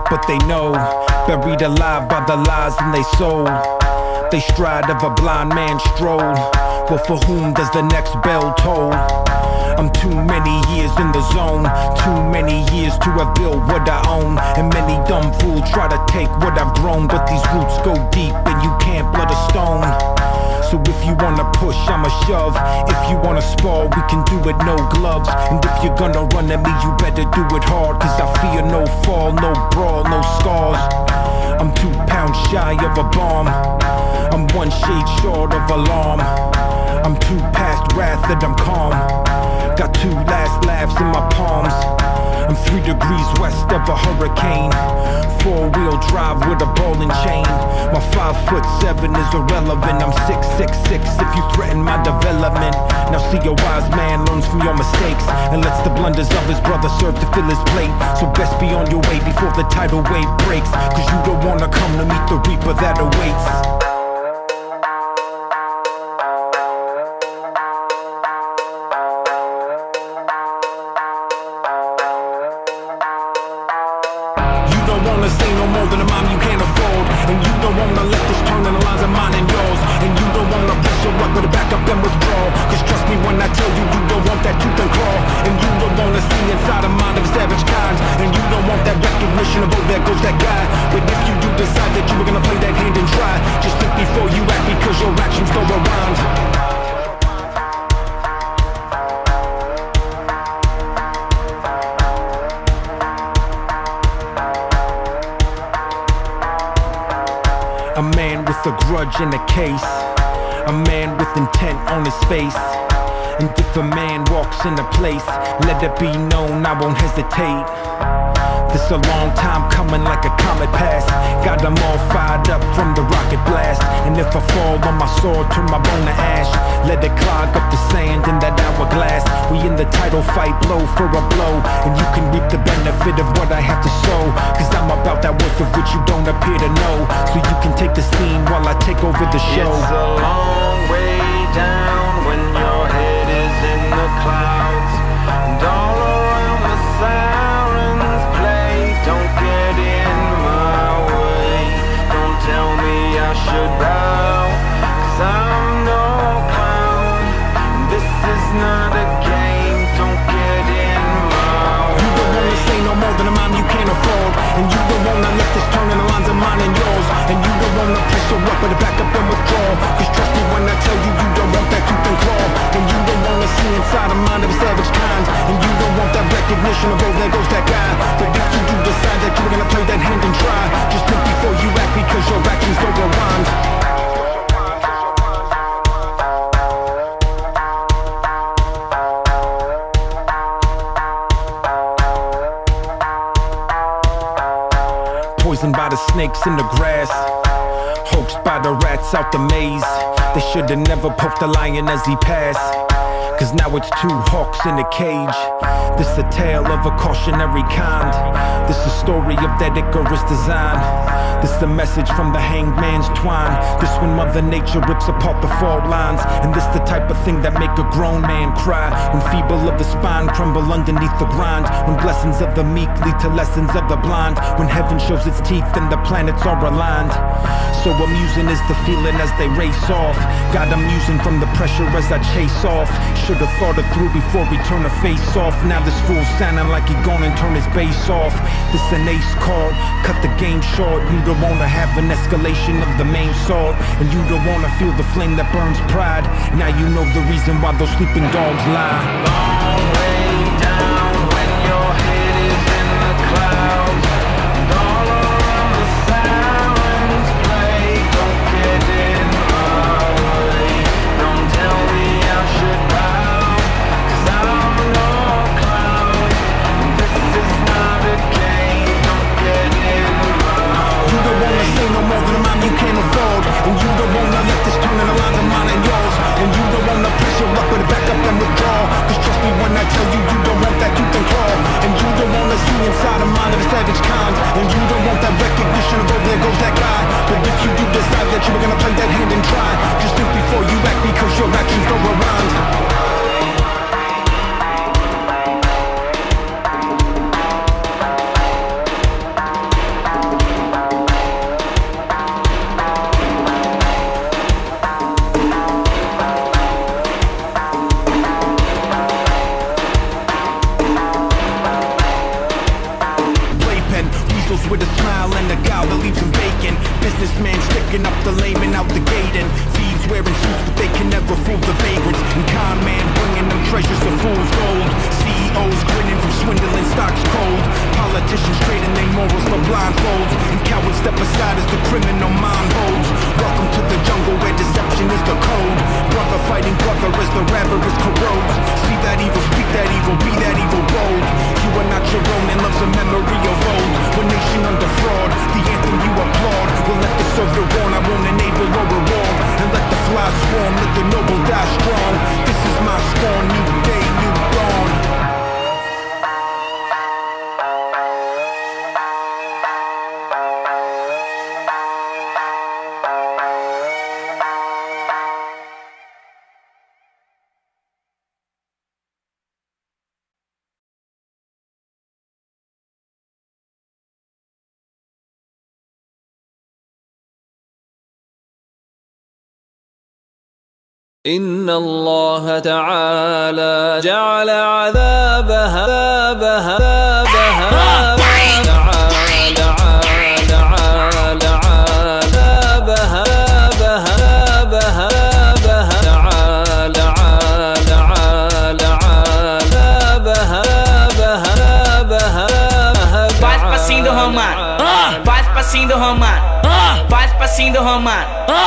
but they know, buried alive by the lies in they soul. They stride of a blind man stroll. Well, for whom does the next bell toll? I'm too many years in the zone, too many years to have built what I own. And many dumb fools try to take what I've grown, but these roots go deep and you can't blood a stone. So if you wanna push, I'ma shove. If you wanna spar, we can do it no gloves. And if you're gonna run at me, you better do it hard, cause I fear no fall, no brawl, no scars. I'm 2 pounds shy of a bomb, I'm 1 shade short of alarm. I'm too past wrath that I'm calm. Got 2 last laughs in my palms. I'm 3 degrees west of a hurricane. 4-wheel drive with a ball and chain. My 5'7" is irrelevant. I'm 6'6" if you threaten my development. Now see, a wise man learns from your mistakes and lets the blunders of his brother serve to fill his plate. So best be on your way before the tidal wave breaks, cause you don't wanna come to meet the reaper that awaits. Wanna say no more than a mom you can't afford. And you don't wanna let this turn in the lines of mine and yours. And you don't wanna pressure up with a back up and withdraw, cause trust me when I tell you, you don't want that tooth and claw. And you don't wanna see inside the mind of savage kinds. And you don't want that recognition of, oh, there goes that guy. But if you do decide that you were gonna play that hand and try, just think before you act, because your actions go around. A man with a grudge in a case, a man with intent on his face. And if a man walks in a place, let it be known I won't hesitate. This a long time coming like a comet pass. Got them all fired up from the rocket blast. And if I fall on my sword, turn my bone to ash. Let it clog up the sand in that hourglass. We in the title fight, blow for a blow. And you can reap the benefit of what I have to sow, cause I'm about that worth of which you don't appear to know. So you can take the scene while I take over the show. It's a long way down when your head is in the clouds. And all around the sirens play. Don't get in my way. Don't tell me I should bow, cause I'm no clown. This is not a game. Don't get in my way. You don't wanna say no more than a mom you can't afford. And you don't wanna let this turn in the lines of mine and yours. And you don't wanna press your up, but back up and withdraw, cause trust me when I tell you, you don't want that tooth and claw. And you don't wanna see inside the mind of a savage kind. And you don't want that recognition of, oh, there goes that guy. But if you do decide that you're gonna play that hand and try, just think before you act, because your actions go around. Poisoned by the snakes in the grass, hoaxed by the rats out the maze. They should've never poked the lion as he passed, cause now it's 2 hawks in a cage. This a tale of a cautionary kind. This a story of that Icarus design. This a message from the hanged man's twine. This when Mother Nature rips apart the fault lines. And this the type of thing that make a grown man cry, when feeble of the spine crumble underneath the grind. When blessings of the meek lead to lessons of the blind. When heaven shows its teeth and the planets are aligned. So amusing is the feeling as they race off. God, I'm using from the pressure as I chase off. Should've thought it through before we turn the face off. Now this fool sounding like he gone and turn his bass off. This an ace card, cut the game short. You don't wanna have an escalation of the main sword. And you don't wanna feel the flame that burns pride. Now you know the reason why those sleeping dogs lie. Long way down when your head is in the clouds. And all around the sirens play. Don't get in my way. Don't tell me I should bow, cause I'm no clown. This is not a game. Don't get in my way. You don't wanna say no more than a mom you can't afford. And you don't wanna let this turn in the lines of mine and yours. And you don't wanna press your up, but back up and withdraw, cause trust me when I tell you, picking up the lame and out the gate. And thieves wearing suits, but they can never fool the vagrants. And con man bringing them treasures of fool's gold. CEOs grinning from swindling stocks cold. Politicians trading their morals for blindfolds. And cowards step aside as the criminal mind holds. Welcome to the jungle where deception is the code. Brother fighting brother as the avarice corrodes. See that evil, speak that evil, be that evil bold. You are not your own and love's a memory of old. One nation under fraud, the anthem you applaud. Will let the soldier warn, I won't enable or reward. And let the fly swarm, let the noble die strong. This is my scorn, new day, new dawn. إن الله تعالى جعل عذابها Faz passinho do Romano, faz passinho do Romano, faz passinho do Romano.